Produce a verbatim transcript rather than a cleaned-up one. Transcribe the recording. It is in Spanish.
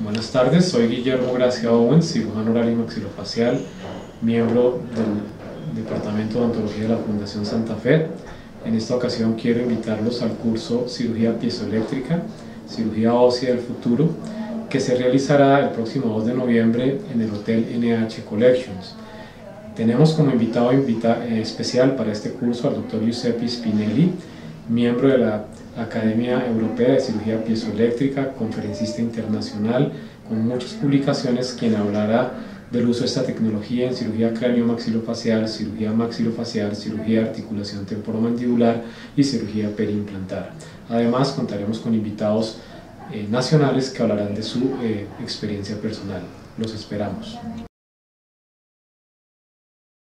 Buenas tardes, soy Guillermo Gracia Owens, cirujano oral y maxilofacial, miembro del Departamento de Odontología de la Fundación Santa Fe. En esta ocasión quiero invitarlos al curso Cirugía Piezoeléctrica, Cirugía Ósea del Futuro, que se realizará el próximo dos de noviembre en el Hotel N H Collections. Tenemos como invitado invita eh, especial para este curso al doctor Giuseppe Spinelli, miembro de la Academia Europea de Cirugía Piezoeléctrica, conferencista internacional con muchas publicaciones, quien hablará del uso de esta tecnología en cirugía cráneo-maxilofacial, cirugía maxilofacial, cirugía de articulación temporomandibular y cirugía periimplantar. Además, contaremos con invitados eh, nacionales que hablarán de su eh, experiencia personal. Los esperamos.